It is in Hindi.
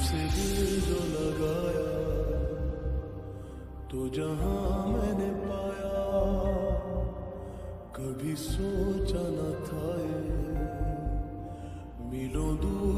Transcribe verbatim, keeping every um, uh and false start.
तुझसे दिल जो लगाया तो जहां मैंने पाया, कभी सोचा न था ये मिलों दूर